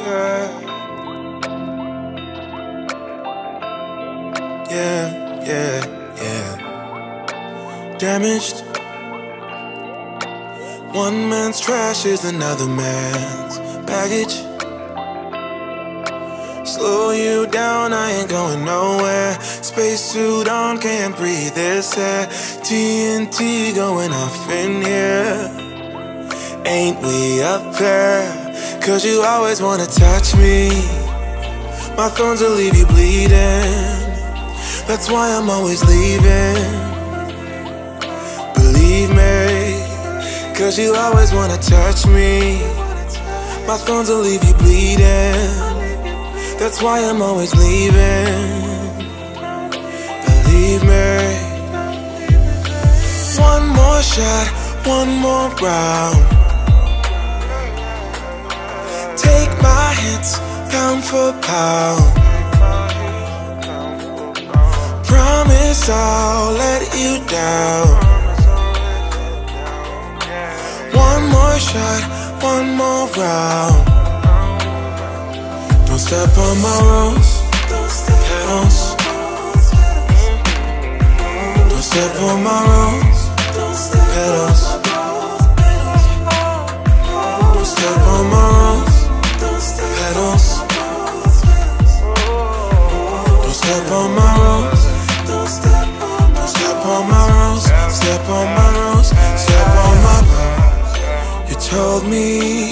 care. Yeah. Damaged. One man's trash is another man's baggage. Slow you down, I ain't going nowhere. Spacesuit on, can't breathe this air. TNT going off in here. Ain't we up there? Cause you always wanna touch me. My thorns will leave you bleeding. That's why I'm always leaving. Believe me, cause you always wanna touch me. My thorns will leave you bleeding. That's why I'm always leaving. Believe me. One more shot, one more round. Take my hits, pound for pound. Promise I'll let you down. One more shot, one more round. Don't step on my rose petals. Don't step on my rose petals. Don't step on my rose petals. Don't step on my rose. Don't step on my rose. Step on my rose. Step on my rose. You told me